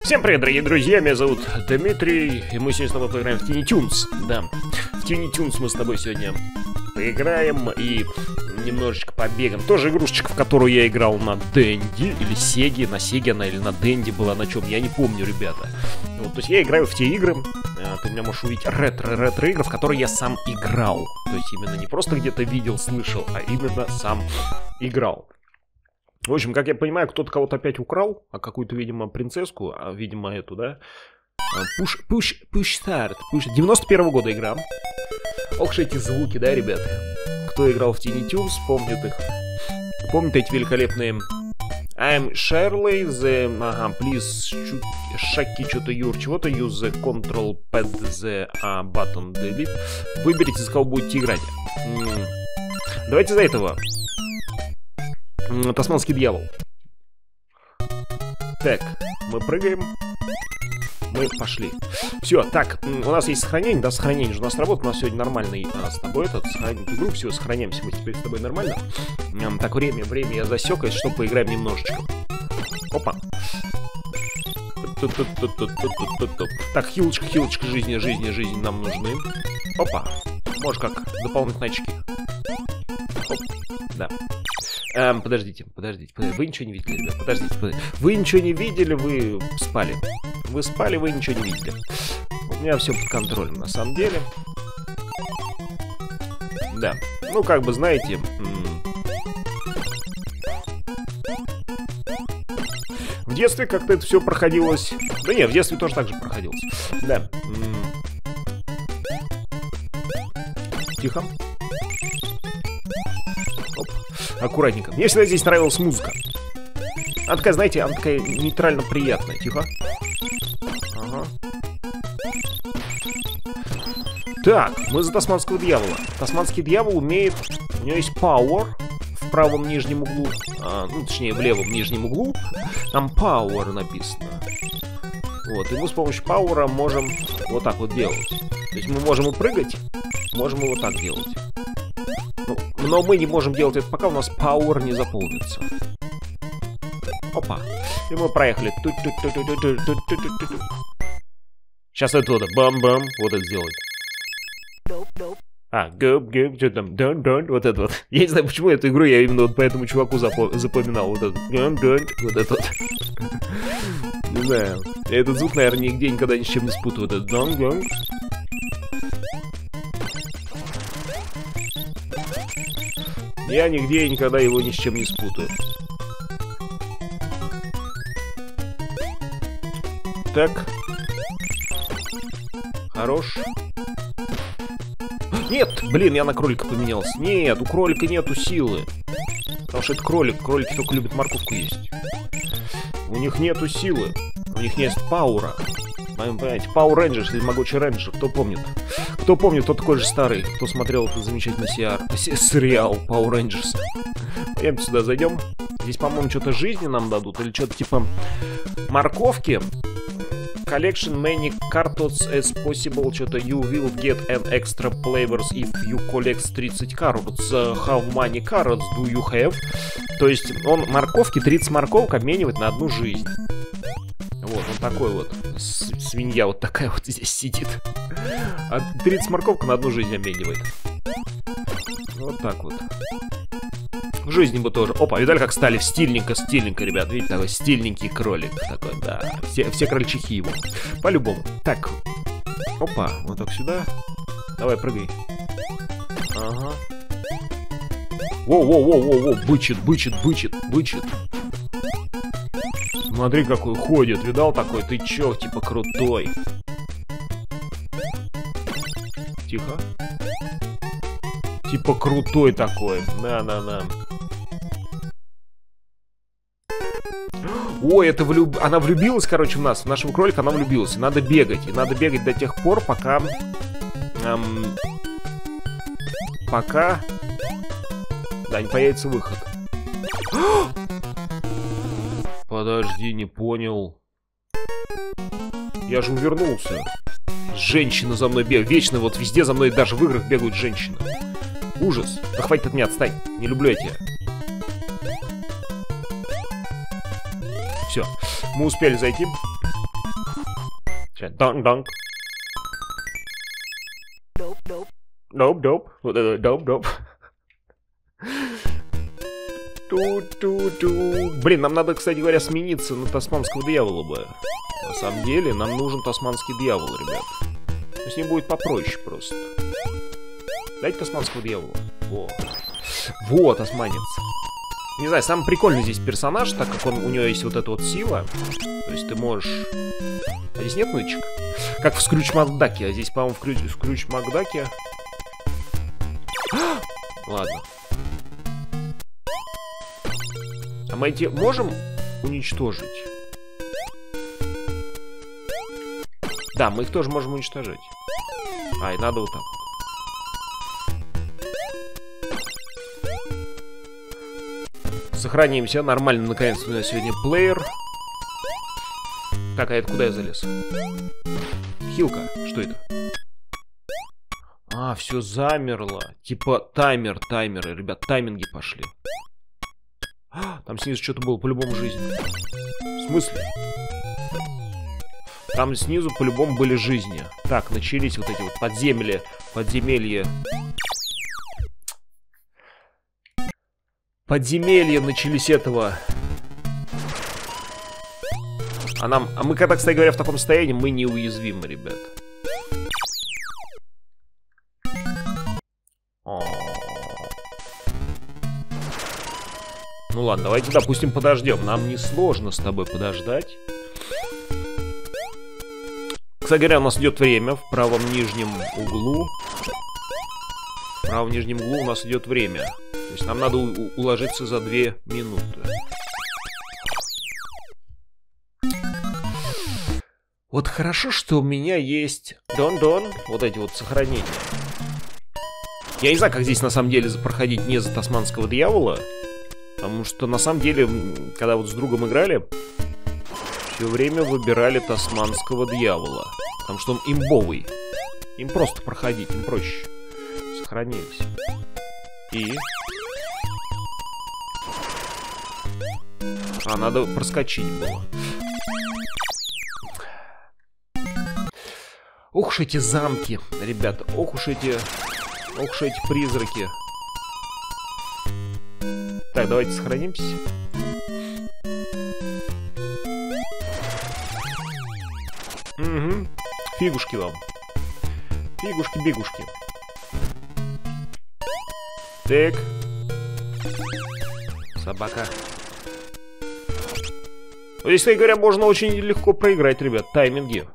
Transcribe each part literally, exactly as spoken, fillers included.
Всем привет, дорогие друзья, меня зовут Дмитрий, и мы сегодня с тобой поиграем в Tiny Toons. Да, в Tiny Toons мы с тобой сегодня поиграем и немножечко побегаем. Тоже игрушечка, в которую я играл на Денди, или Сеге, на Сеге она или на Денди была, на чем, я не помню, ребята. Вот, то есть я играю в те игры, ты меня можешь увидеть ретро-ретро игры, в которые я сам играл. То есть именно не просто где-то видел, слышал, а именно сам играл. В общем, как я понимаю, кто-то кого-то опять украл, а какую-то, видимо, принцесску, а, видимо, эту, да? Push, push, push start. Push. девяносто первого года игра. Ох уж эти звуки, да, ребята? Кто играл в Tiny Toons, помнит их. Помнит эти великолепные... I'm Shirley, the... Ага, please, шаки, что-то юр, чего-то, use the control pad, the uh, button, delete. Выберите, за кого будете играть. М -м. Давайте за этого. Тасманский дьявол. Так, мы прыгаем. Мы пошли. Все, так, у нас есть сохранение, да, сохранение же у нас работает. У нас сегодня нормальный а, с тобой этот, сохранить игру. Все, сохраняемся мы теперь с тобой нормально. М, так, время, время я засекаюсь, что поиграем немножечко. Опа. Так, хилочка, хилочка, жизни, жизни, жизни нам нужны. Опа. Может как, дополнительные очки. Оп. Да. Эм, подождите, подождите, подождите, вы ничего не видели, ребят, подождите, подождите. Вы ничего не видели, вы спали. Вы спали, вы ничего не видели. У меня все под контролем, на самом деле. Да, ну как бы, знаете... В детстве как-то это все проходилось... Да нет, в детстве тоже так же проходилось. Да. Тихо. Аккуратненько. Мне всегда здесь нравилась музыка. Она такая, знаете, она такая нейтрально приятная. Тихо. Ага. Так, мы за тасманского дьявола. Тасманский дьявол умеет... У него есть power в правом нижнем углу. А, ну, точнее, в левом нижнем углу. Там power написано. Вот, и мы с помощью power можем вот так вот делать. То есть мы можем и прыгать, можем и вот так делать. Но мы не можем делать это, пока у нас power не заполнится. Опа. И мы проехали. Сейчас это вот, бам-бам, вот это сделать. А, гэп-гэп, что там, дон-дон, вот это вот. Я не знаю, почему эту игру я именно вот по этому чуваку запо запоминал. Вот это, дон-дон, вот это вот. Не знаю. Я этот звук, наверное, нигде никогда ни с чем не спутаю. Вот это дон-дон. Я нигде и никогда его ни с чем не спутаю. Так. Хорош. Нет! Блин, я на кролика поменялся. Нет, у кролика нету силы. Потому что это кролик. Кролики только любят морковку есть. У них нету силы. У них нет паура. Понимаете? Power Rangers или Могучий Рейнджер. Кто помнит? Кто помнит, кто такой же старый, кто смотрел этот замечательный сериал Power Rangers. Пойдемте сюда, зайдем. Здесь, по-моему, что-то жизни нам дадут. Или что-то типа морковки. Collection many carrots as possible. Что-то you will get an extra flavors if you collect тридцать carrots. How many carrots do you have? То есть он морковки, тридцать морковок обменивает на одну жизнь. Вот, он такой вот. Свинья вот такая вот здесь сидит. А тридцать морковок на одну жизнь обменивает. Вот так вот. Жизни бы тоже. Опа, видали, как стали стильненько, стильненько, ребят. Видите, такой стильненький кролик. Такой, да. Все, все крольчихи его. По-любому. Так. Опа, вот так сюда. Давай, прыгай. Ага. Воу-воу-воу-воу-воу. Бычит, бычит, бычит, бычит. Смотри, какой ходит. Видал такой? Ты чё, типа крутой. Тихо. Типа крутой такой. На-на-на. Ой, это влюб... она влюбилась, короче, в нас. В нашего кролика она влюбилась. И надо бегать. И надо бегать до тех пор, пока... Эм... Пока... Да, не появится выход. Подожди, не понял. Я же увернулся. Женщина за мной бегает. Вечно вот везде за мной, даже в играх бегают женщины. Ужас. Да хватит от меня, отстань. Не люблю я тебя. Все. Мы успели зайти. Донг-донг. Доп-доп. Вот это доп-доп. Ту-ту-ту. Блин, нам надо, кстати говоря, смениться на тасманского дьявола бы. На самом деле, нам нужен тасманский дьявол, ребят. Но с ним будет попроще просто. Дайте тасманского дьявола. Во. Во, тасманец. Не знаю, самый прикольный здесь персонаж, так как он, у него есть вот эта вот сила. То есть ты можешь... А здесь нет нычек? Как в Скрудж Макдаке. А здесь, по-моему, в Скрудж, Скрудж Макдаке... Ладно. А мы эти можем уничтожить? Да, мы их тоже можем уничтожать. А, и надо вот так. Сохранимся. Нормально, наконец-то у нас сегодня плеер. Так, а это куда я залез? Хилка. Что это? А, все замерло. Типа таймер, таймеры. Ребят, тайминги пошли. А, там снизу что-то было по-любому жизни. В смысле? Там снизу по-любому были жизни. Так, начались вот эти вот подземелья. Подземелья. Подземелья начались этого. А нам... А мы, когда, кстати говоря, в таком состоянии, мы неуязвимы, ребят. Ну ладно, давайте, допустим, подождем. Нам несложно с тобой подождать. Кстати говоря, у нас идет время в правом нижнем углу. В правом нижнем углу у нас идет время. То есть нам надо уложиться за две минуты. Вот хорошо, что у меня есть дон-дон, вот эти вот сохранения. Я не знаю, как здесь на самом деле проходить не за тасманского дьявола. Потому что на самом деле, когда вот с другом играли, все время выбирали тасманского дьявола. Потому что он имбовый. Им просто проходить, им проще. Сохранились. И... А, надо проскочить было. Ох уж эти замки, ребята. Ох уж эти... Ох уж эти призраки. Так, давайте сохранимся. Угу. Фигушки вам. Фигушки-бигушки. Так. Собака. Здесь, кстати говоря, можно очень легко проиграть, ребят. Тайминги.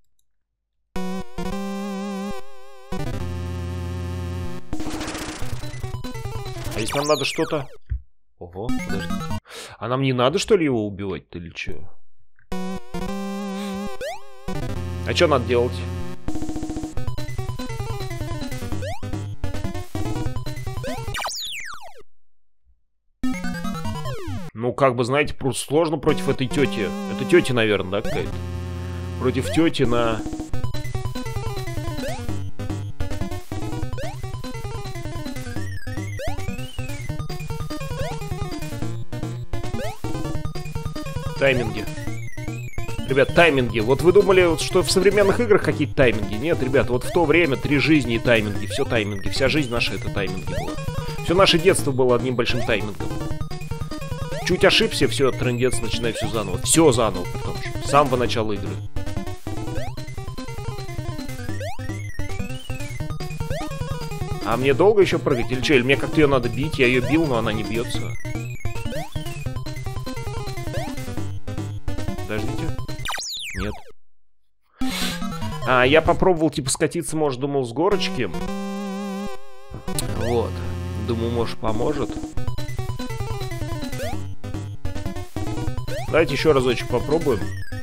А если нам надо что-то... Ого, подождите. А нам не надо, что ли, его убивать-то или что? А что надо делать? Ну, как бы, знаете, просто сложно против этой тети. Это тетя, наверное, да, какая-то? Против тети на... Тайминги. Ребят, тайминги. Вот вы думали, что в современных играх какие-то тайминги? Нет, ребят, вот в то время три жизни и тайминги. Все тайминги. Вся жизнь наша это тайминги была. Все наше детство было одним большим таймингом. Чуть ошибся, все, трындец, начинай все заново. Все заново, потому что с самого начала игры. А мне долго еще прыгать? Или что? Или мне как-то ее надо бить? Я ее бил, но она не бьется. Подождите. Нет. А, я попробовал, типа, скатиться, может, думал, с горочки. Вот. Думаю, может, поможет. Давайте еще разочек попробуем.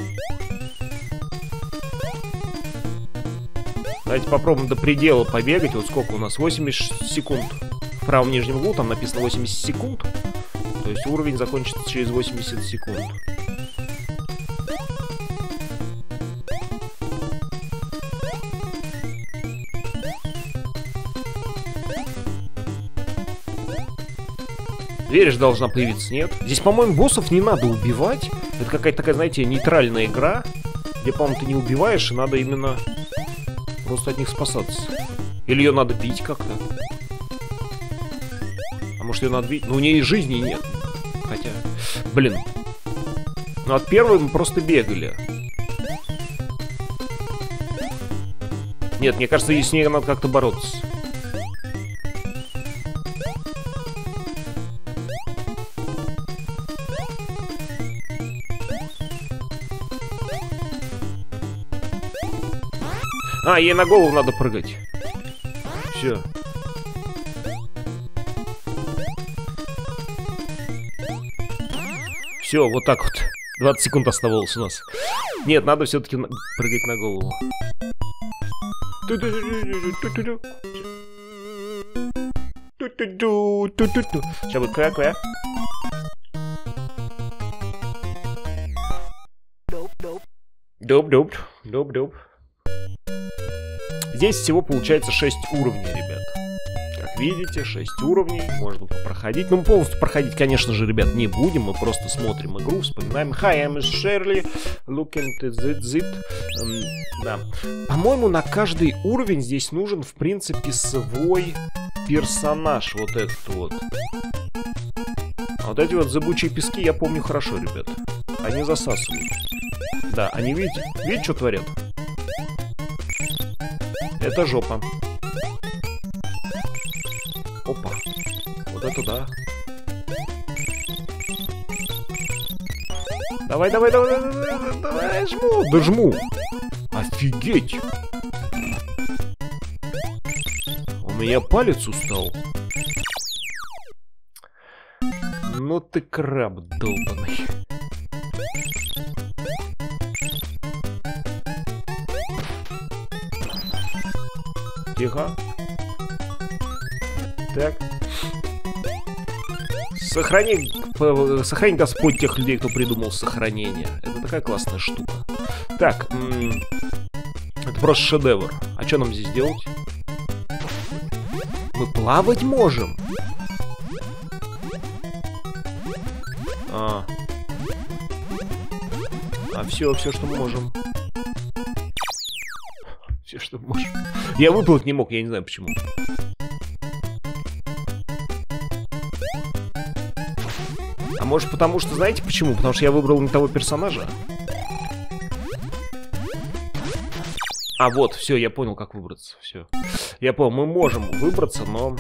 Давайте попробуем до предела побегать. Вот сколько у нас? восемьдесят секунд. В правом нижнем углу там написано восемьдесят секунд. То есть уровень закончится через восемьдесят секунд. Дверь же должна появиться, нет? Здесь, по-моему, боссов не надо убивать. Это какая-то такая, знаете, нейтральная игра. где, по-моему, ты не убиваешь, и надо именно просто от них спасаться. Или ее надо бить как-то. А может, ее надо бить? Ну, у нее и жизни нет. Хотя, блин. Ну, от первой мы просто бегали. Нет, мне кажется, с ней надо как-то бороться. А, ей на голову надо прыгать. Все. Все, вот так вот. двадцать секунд оставалось у нас. Нет, надо все-таки на... прыгать на голову. Сейчас будет квя-квя. Доп-доп. Доп-доп. Здесь всего получается шесть уровней, ребят. Как видите, шесть уровней. Можно попроходить. Ну, мы полностью проходить, конечно же, ребят, не будем. Мы просто смотрим игру, вспоминаем. Hi, I'm Shirley. Looking to zit zit. Um, да. По-моему, на каждый уровень здесь нужен, в принципе, свой персонаж. Вот этот вот. А вот эти вот зыбучие пески я помню хорошо, ребят. Они засасывают. Да, они, видите, видите, что творят? Это жопа. Опа. Вот это да. Давай, давай, давай, давай, давай, давай, жму. Да жму. Офигеть. У меня палец устал. Ну ты краб долбаный. Тихо. Так. Сохрани... Сохрани Господь тех людей, кто придумал сохранение. Это такая классная штука. Так. Это просто шедевр. А что нам здесь делать? Мы плавать можем. А. А все, все, что мы можем. Все, что мы можем. Я выплыть не мог, я не знаю почему. А может потому что, знаете почему? Потому что я выбрал не того персонажа. А вот, все, я понял, как выбраться. Все. Я понял, мы можем выбраться, но...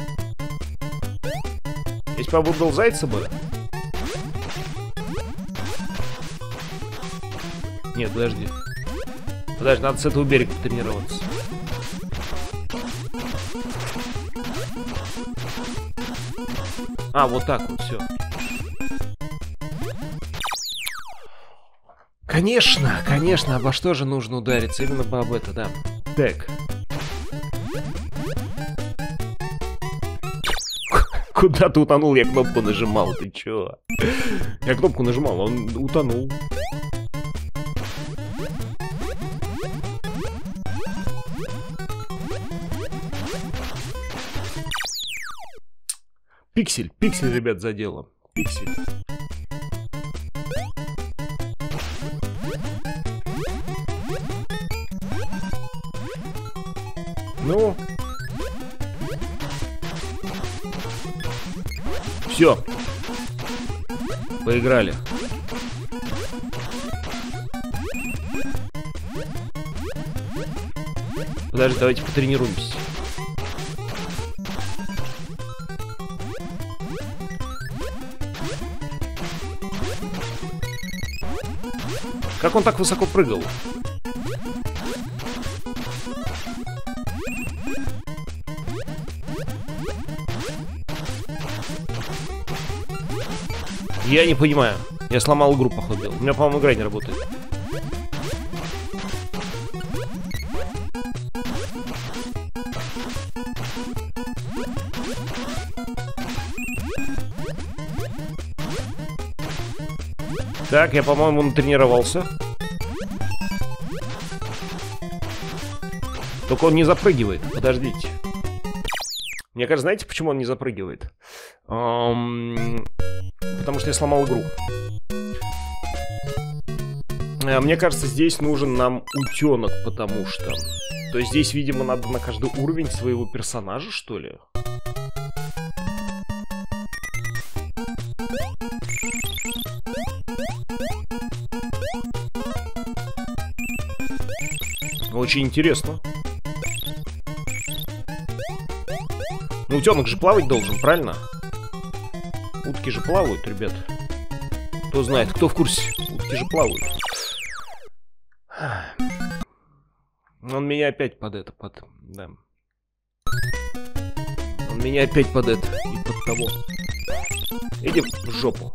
Если бы я выбрал зайца бы... Нет, подожди. Подожди, надо с этого берега потренироваться. А, вот так вот, все. Конечно, конечно, обо что же нужно удариться? Именно бы об это, да. Так. Куда ты утонул? Я кнопку нажимал, ты чё? Я кнопку нажимал, он утонул. Пиксель, пиксель, ребят, за дело. Пиксель. Ну. Все. Поиграли. Подожди, давайте потренируемся. Как он так высоко прыгал? Я не понимаю. Я сломал игру, походу. У меня, по-моему, игра не работает. Так, я, по-моему, натренировался. Только он не запрыгивает. Подождите. Мне кажется, знаете, почему он не запрыгивает? Эм... Потому что я сломал игру. Мне кажется, здесь нужен нам утенок, потому что... То есть здесь, видимо, надо на каждый уровень своего персонажа, что ли? Очень интересно. Ну, утенок же плавать должен, правильно? Утки же плавают, ребят. Кто знает, кто в курсе? Утки же плавают. Он меня опять под это, под... Да. Он меня опять под это и под того. Иди в жопу.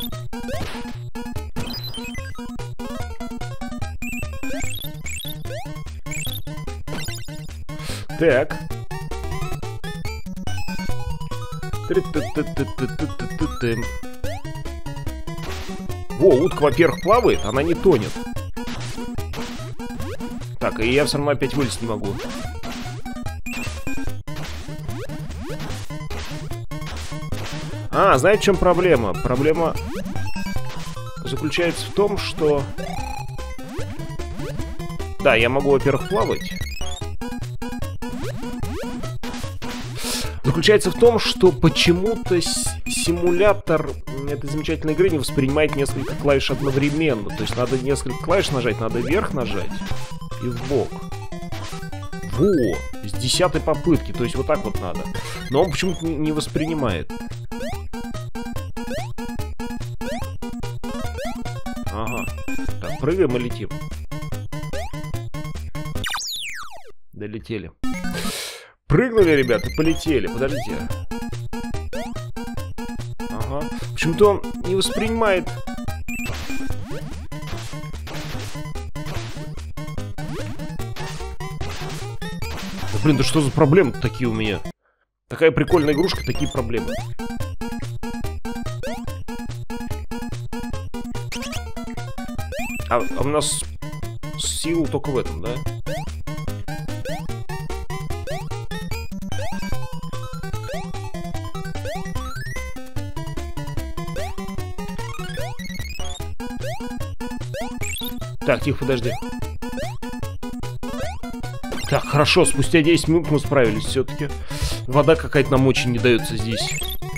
Так. Во, утка, во-первых, плавает, она не тонет. Так, и я все равно опять вылезть не могу. А, знаете, в чем проблема? Проблема заключается в том, что... Да, я могу, во-первых, плавать. Заключается в том, что почему-то симулятор этой замечательной игры не воспринимает несколько клавиш одновременно. То есть надо несколько клавиш нажать, надо вверх нажать и в бок. Во! С десятой попытки, то есть вот так вот надо. Но он почему-то не воспринимает. Ага. Так, прыгаем и летим. Долетели. Прыгнули, ребята, полетели. Подождите. Ага. Почему-то он не воспринимает. Да, блин, да что за проблемы такие у меня? Такая прикольная игрушка, такие проблемы. А, а у нас сила только в этом, да? Так, тихо, подожди. Так, хорошо, спустя десять минут мы справились все-таки. Вода какая-то нам очень не дается здесь.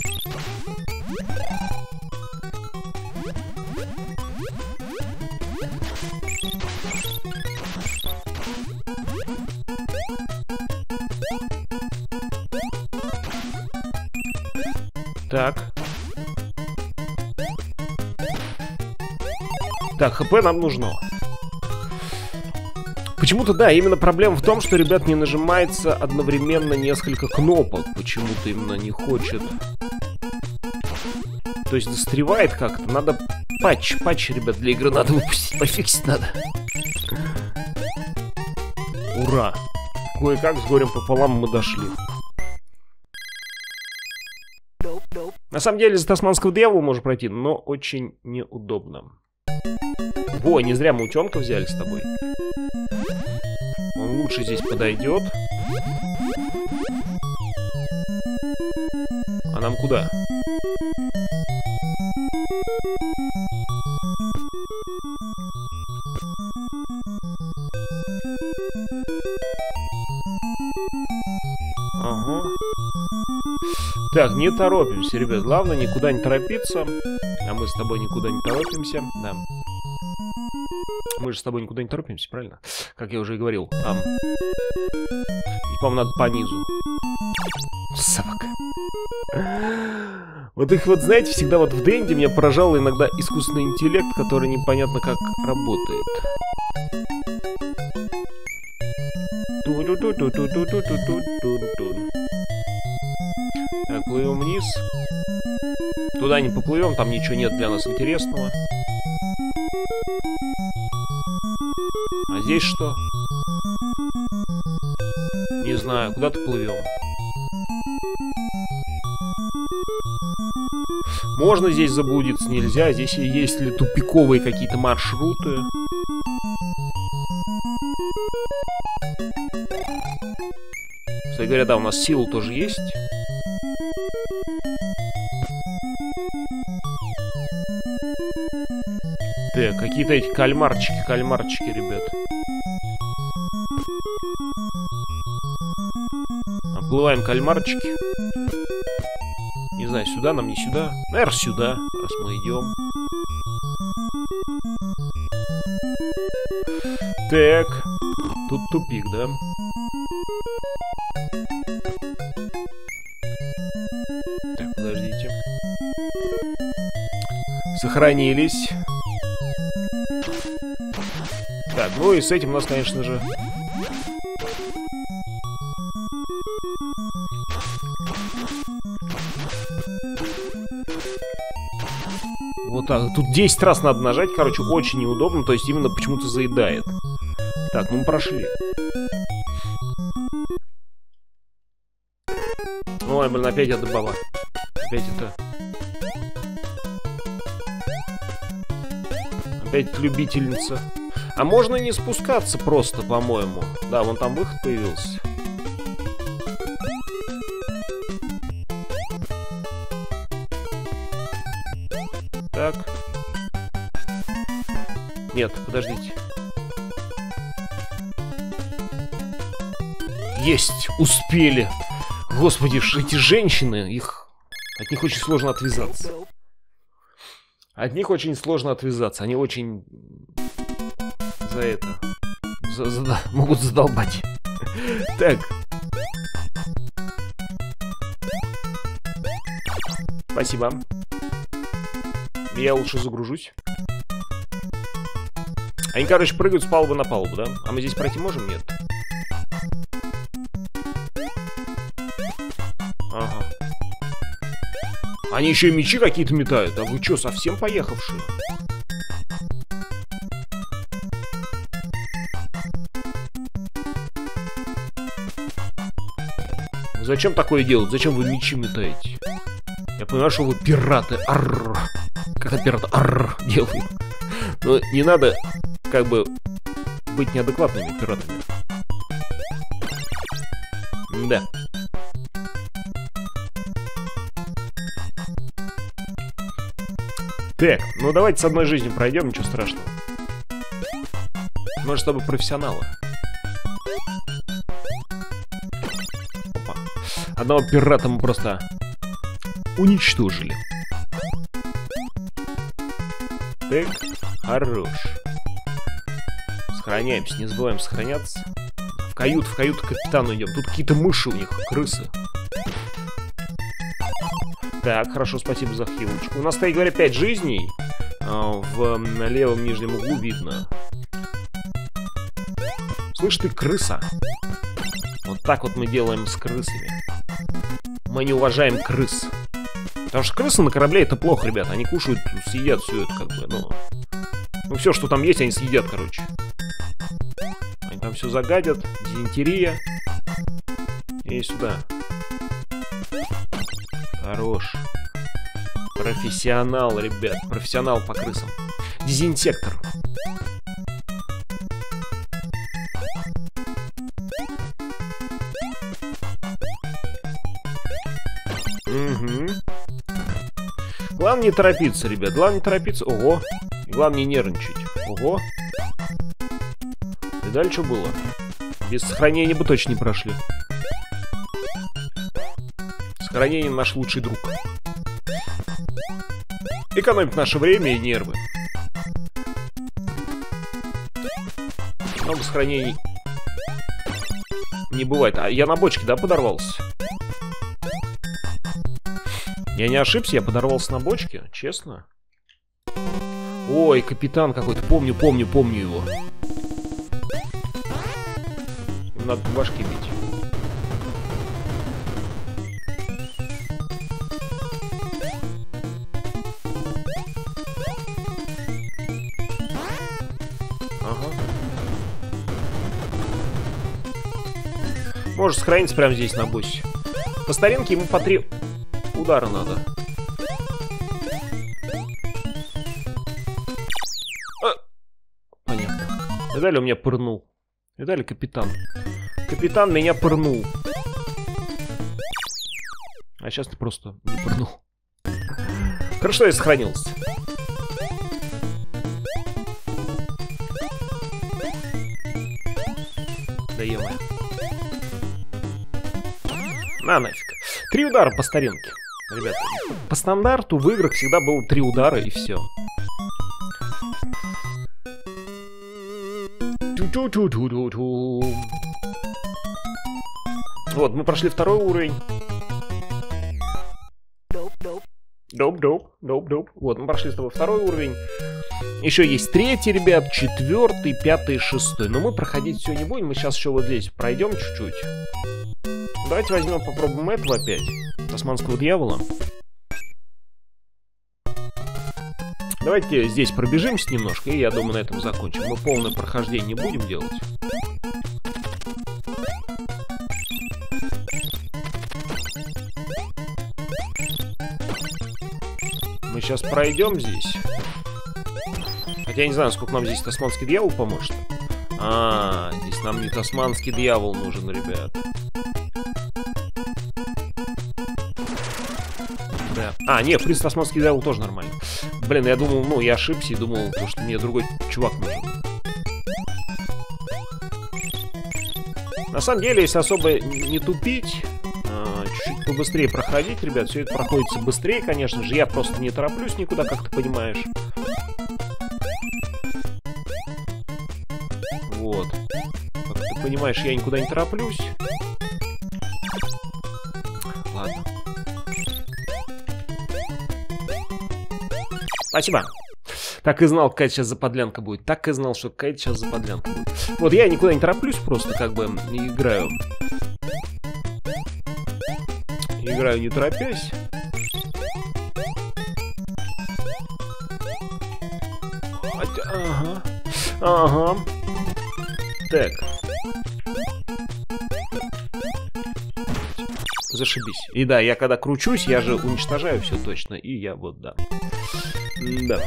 Так. Так, ХП нам нужно. Почему-то, да, именно проблема в том, что, ребят, не нажимается одновременно несколько кнопок. Почему-то именно не хочет. То есть застревает как-то. Надо патч, патч, ребят, для игры надо выпустить, пофиксить надо. Ура! Кое-как с горем пополам мы дошли. На самом деле, за тасманского дьявола можно пройти, но очень неудобно. Во, не зря мы утенка взяли с тобой. Он лучше здесь подойдет. А нам куда? Ага. Так, не торопимся, ребят. Главное, никуда не торопиться. А мы с тобой никуда не торопимся. Да. Мы же с тобой никуда не торопимся, правильно? Как я уже и говорил. Там. И, по-моему, надо по низу. Собака. Вот их вот, знаете, всегда вот в Денде меня поражал иногда искусственный интеллект, который непонятно как работает. Так, плывем вниз. Туда не поплывем, там ничего нет для нас интересного. А здесь что? Не знаю, куда-то плывем. Можно здесь заблудиться, нельзя. Здесь есть ли тупиковые какие-то маршруты? Кстати говоря, да, у нас сила тоже есть. Так, какие-то эти кальмарчики, кальмарчики, ребят. Оплываем кальмарчики. Не знаю, сюда нам, не сюда. Наверное, сюда, раз мы идем. Так. Тут тупик, да? Так, подождите. Сохранились. Так, ну и с этим у нас, конечно же... Вот так. Тут десять раз надо нажать, короче, очень неудобно. То есть именно почему-то заедает. Так, ну мы прошли. Ой, блин, опять эта баба. Опять это... Опять любительница. А можно не спускаться просто, по-моему. Да, вон там выход появился. Так. Нет, подождите. Есть! Успели! Господи, эти женщины, их... От них очень сложно отвязаться. От них очень сложно отвязаться. Они очень... За это... За, за, могут задолбать. Так. Спасибо. Я лучше загружусь. Они, короче, прыгают с палубы на палубу, да? А мы здесь пройти можем? Нет. Ага. Они еще и мечи какие-то метают. А вы что, совсем поехавшие? Зачем такое делать? Зачем вы мечи метаете? Я понимаю, что вы пираты. Арр. Как это пираты арр делают. Но не надо, как бы, быть неадекватными пиратами. Да. Так, ну давайте с одной жизнью пройдем, ничего страшного. Мы же с тобой профессионалы. Опа. Одного пирата мы просто уничтожили. Так, хорош. Сохраняемся, не забываем сохраняться. В кают, в каюту к капитану идем. Тут какие-то мыши у них, крысы. Так, хорошо, спасибо за хилочку. У нас, кстати говоря, пять жизней. В левом нижнем углу видно. Слышь ты, крыса. Вот так вот мы делаем с крысами. Мы не уважаем крыс. Потому что крысы на корабле это плохо, ребят. Они кушают, съедят все это, как бы, ну... Ну, все, что там есть, они съедят, короче. Они там все загадят. Дизентерия. И сюда. Хорош. Профессионал, ребят. Профессионал по крысам. Дезинсектор. Угу. Главное не торопиться, ребят. Главное не торопиться. Ого. Главное не нервничать. Ого. И дальше что было? Без сохранения бы точно не прошли. Сохранение наш лучший друг. Экономит наше время и нервы. Много сохранений не бывает. А я на бочке, да, подорвался? Я не ошибся, я подорвался на бочке, честно. Ой, капитан какой-то, помню, помню, помню его. Им надо по башке бить. Ага. Может сохраниться прямо здесь на боссе. По старинке ему по три удара надо. А! Понятно. Видали, у меня пырнул. Видали, капитан? Капитан меня пырнул. А сейчас ты просто не пырнул. Хорошо, я сохранился. На нафиг. Три удара по старинке. Ребята, по стандарту в играх всегда было три удара и все. Вот, мы прошли второй уровень. Доп-доп, доп-доп. Вот, мы прошли с тобой второй уровень. Еще есть третий, ребят, четвертый, пятый, шестой. Но мы проходить все не будем. Мы сейчас еще вот здесь пройдем чуть-чуть. Давайте возьмем, попробуем этого опять. Тасманского дьявола. Давайте здесь пробежимся немножко, и я думаю, на этом закончим. Мы полное прохождение не будем делать. Мы сейчас пройдем здесь. Хотя я не знаю, сколько нам здесь тасманский дьявол поможет. А, здесь нам не тасманский дьявол нужен, ребят. Да. А, нет, в принципе, тасманский дьявол тоже нормально. Блин, я думал, ну, я ошибся и думал, что мне другой чувак нужен. На самом деле, если особо не тупить, чуть-чуть побыстрее проходить, ребят, все это проходится быстрее, конечно же. Я просто не тороплюсь никуда, как ты понимаешь. Вот. Как ты понимаешь, я никуда не тороплюсь. Ладно. Спасибо. Так и знал, какая сейчас заподлянка будет. Так и знал, что какая сейчас заподлянка будет. Вот я никуда не тороплюсь, просто как бы играю. Играю не торопясь. Ага. Ага. Так. Зашибись. И да, я когда кручусь, я же уничтожаю все точно. И я вот, да. Да.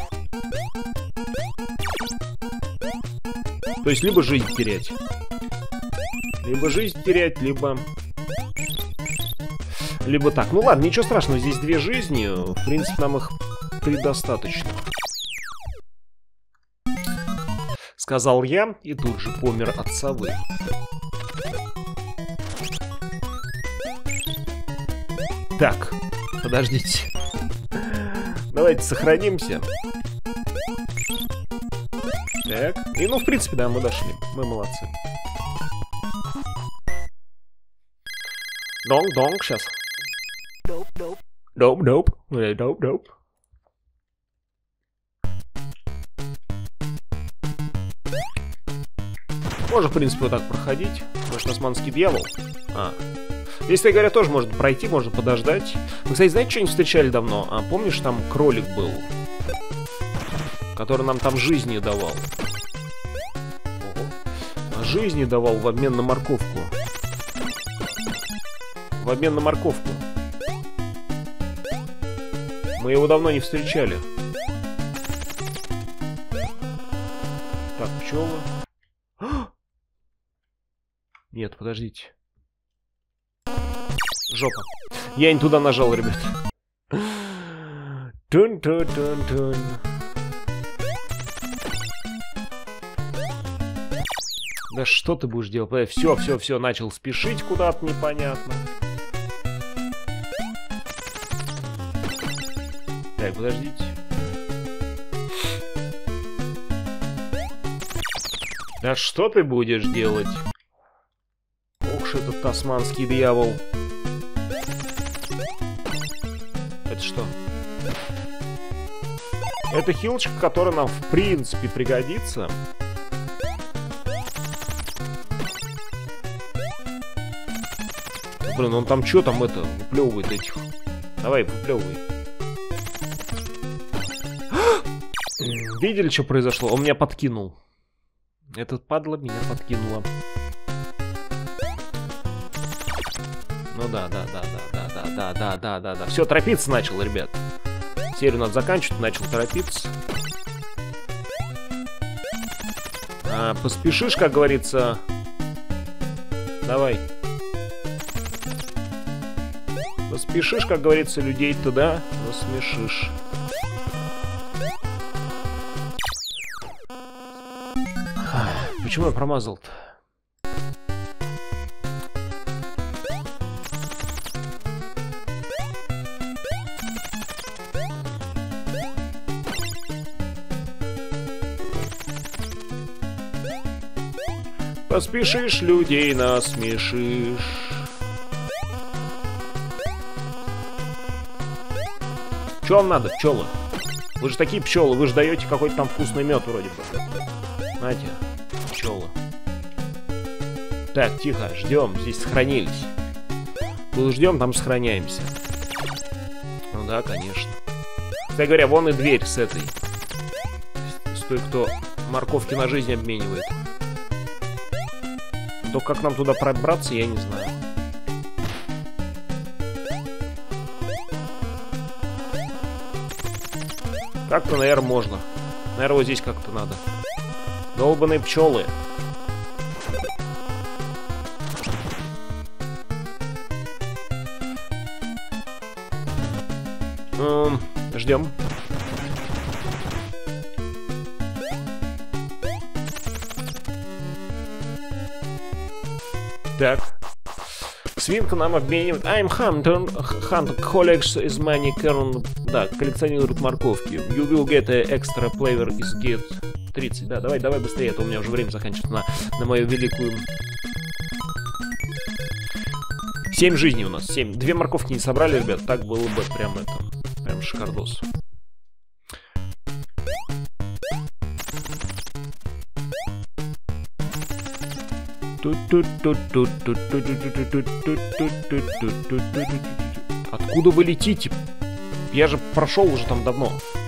То есть, либо жизнь терять. Либо жизнь терять, либо... Либо так. Ну ладно, ничего страшного. Здесь две жизни. В принципе, нам их предостаточно. Сказал я и тут же помер от совы. Так, подождите. Давайте сохранимся. Так. И ну, в принципе, да, мы дошли. Мы молодцы. Донг-донг, сейчас. Доп-доп. Доп-доп. Можно, в принципе, вот так проходить. Может, тасманский дьявол. А. Здесь, кстати говоря, тоже можно пройти, можно подождать. Мы, кстати, знаете, что-нибудь встречали давно? А помнишь, там кролик был? Который нам там жизни давал. Ого. А жизни давал в обмен на морковку. В обмен на морковку. Мы его давно не встречали. Так, пчелы. Нет, подождите. Жопа. Я не туда нажал, ребят. Тун-тун-тун-тун. Да что ты будешь делать? Все, все, все, начал спешить куда-то непонятно. Так, подождите. Да что ты будешь делать? Ох ж этот тасманский дьявол. Это что? Это хилочка, которая нам в принципе пригодится. Блин, он там что там это выплевывает этих? Давай, выплевывай. Видели, что произошло? Он меня подкинул. Этот падла меня подкинула. Ну да, да, да, да, да, да, да, да, да, да. Все, торопиться начал, ребят. Серию надо заканчивать, начал торопиться. А, поспешишь, как говорится. Давай. Поспешишь, как говорится, людей-то, да, насмешишь. Почему я промазал-то? Поспешишь, людей насмешишь. Что вам надо, пчелы? Вы же такие пчелы, вы же даете какой-то там вкусный мед вроде бы. Знаете, пчелы. Так, тихо, ждем, здесь сохранились. Мы ждем, там сохраняемся. Ну да, конечно. Кстати говоря, вон и дверь с этой. С той, кто морковки на жизнь обменивает. Только как нам туда пробраться, я не знаю. Как-то, наверное, можно. Наверное, вот здесь как-то надо. Долбаные пчелы. Эм, ждем. Так. Свинка нам обменивает. I'm hunter. Hunter collects as many kernel. Да, коллекционирует морковки. You will get a extra flavor is get тридцать. Да, давай, давай быстрее, а то у меня уже время заканчивается на, на мою великую... Семь жизней у нас. Семь. Две морковки не собрали, ребят. Так было бы прям это. Прям шикардос. Откуда вы летите? Я же прошел уже там давно.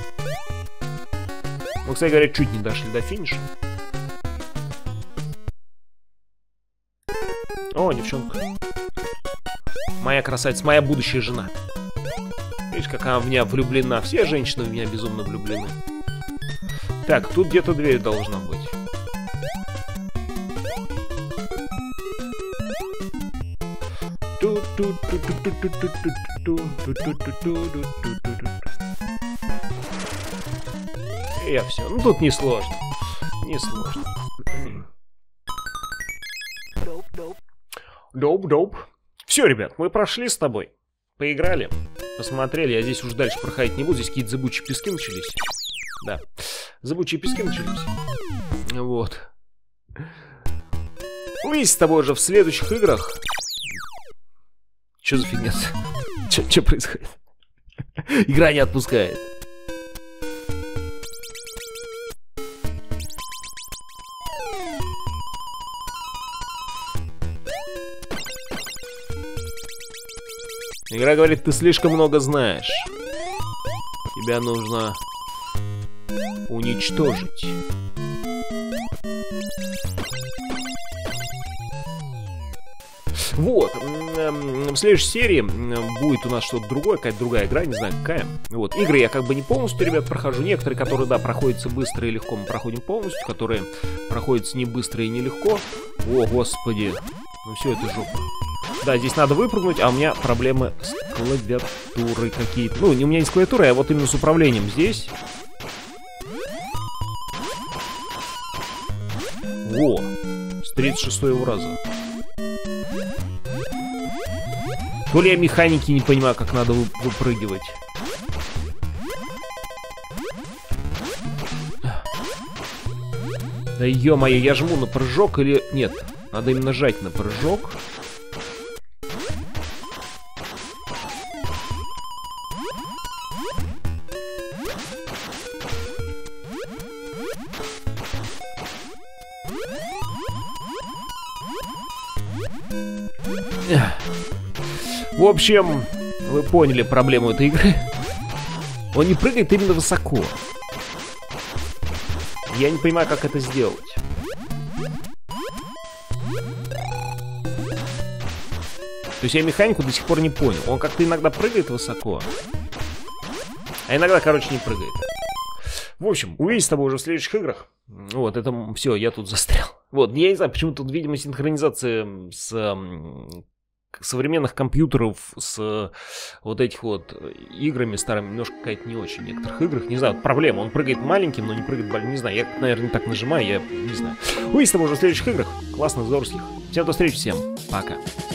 Мы, кстати говоря, чуть не дошли до финиша. О, девчонка. Моя красавица, моя будущая жена. Видишь, как она в меня влюблена. Все женщины в меня безумно влюблены. Так, тут где-то дверь должна быть. Я все. Ну тут не сложно. Не сложно. Доп-доп. Все, ребят, мы прошли с тобой. Поиграли. Посмотрели. Я здесь уже дальше проходить не буду. Здесь какие-то зыбучие пески начались. Да. Зыбучие пески начались. Вот. Увидимся с тобой уже в следующих играх. Что за фигня? Что происходит? Игра не отпускает. Игра говорит, ты слишком много знаешь. Тебя нужно уничтожить. Вот, в следующей серии будет у нас что-то другое, какая-то другая игра, не знаю какая. Вот, игры я как бы не полностью, ребят, прохожу. Некоторые, которые, да, проходятся быстро и легко, мы проходим полностью. Которые проходятся не быстро и не легко. О, господи, ну все, это жопа. Да, здесь надо выпрыгнуть, а у меня проблемы с клавиатурой какие-то. Ну, не у меня не с клавиатурой, а вот именно с управлением здесь. Во, с тридцать шестого раза. То ли я механики не понимаю, как надо выпрыгивать. Да ё-моё, я жму на прыжок или... Нет, надо именно нажать на прыжок. В общем, вы поняли проблему этой игры. Он не прыгает именно высоко. Я не понимаю, как это сделать. То есть я механику до сих пор не понял. Он как-то иногда прыгает высоко, а иногда, короче, не прыгает. В общем, увидимся с тобой уже в следующих играх. Вот, это все, я тут застрял. Вот, я не знаю, почему тут, видимо, синхронизация с... современных компьютеров с вот этих вот играми старыми немножко какая-то не очень в некоторых играх. Не знаю, проблема. Он прыгает маленьким, но не прыгает большим. Не знаю, я, наверное, не так нажимаю, я не знаю. Увидимся с тобой уже в следующих играх. Классных, здоровских. Всем до встречи, всем пока.